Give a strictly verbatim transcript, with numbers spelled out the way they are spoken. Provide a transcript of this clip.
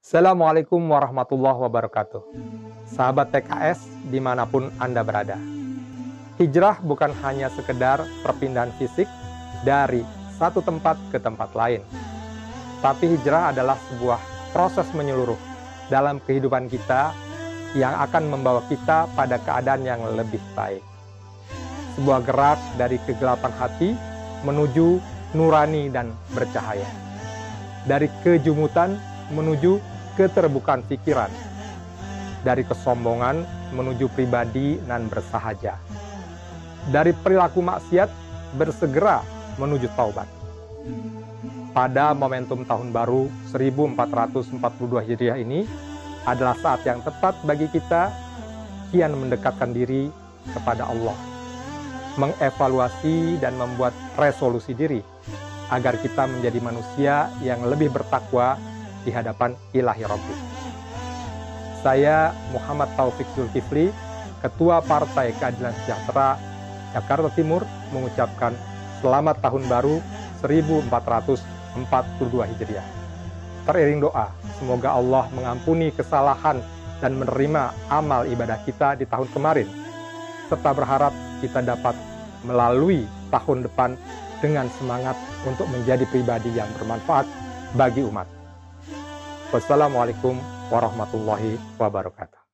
Assalamualaikum warahmatullahi wabarakatuh. Sahabat T K S dimanapun Anda berada. Hijrah bukan hanya sekedar perpindahan fisik dari satu tempat ke tempat lain. Tapi hijrah adalah sebuah proses menyeluruh dalam kehidupan kita yang akan membawa kita pada keadaan yang lebih baik. Sebuah gerak dari kegelapan hati menuju nurani dan bercahaya. Dari kejumutan menuju keterbukaan pikiran, dari kesombongan menuju pribadi dan bersahaja, dari perilaku maksiat bersegera menuju taubat. Pada momentum tahun baru seribu empat ratus empat puluh dua Hijriah ini adalah saat yang tepat bagi kita kian mendekatkan diri kepada Allah, mengevaluasi dan membuat resolusi diri agar kita menjadi manusia yang lebih bertakwa di hadapan Ilahi Rabbi. Saya Muhammad Taufik Zulkifli, Ketua Partai Keadilan Sejahtera Jakarta Timur, mengucapkan selamat tahun baru seribu empat ratus empat puluh dua Hijriah. Teriring doa, semoga Allah mengampuni kesalahan dan menerima amal ibadah kita di tahun kemarin, serta berharap kita dapat melalui tahun depan dengan semangat untuk menjadi pribadi yang bermanfaat bagi umat. Wassalamualaikum warahmatullahi wabarakatuh.